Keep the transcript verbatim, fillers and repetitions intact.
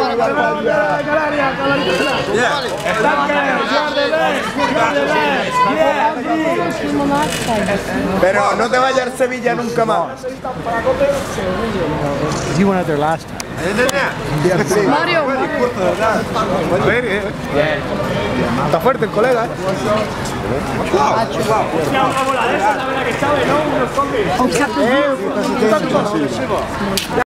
Pero no te vayas al Sevilla nunca más. He went out there last time. Mario. A ver, eh. Está fuerte el colega, ¿eh? Una bola de esas, la verdad que sabe, ¿no? Unos toques.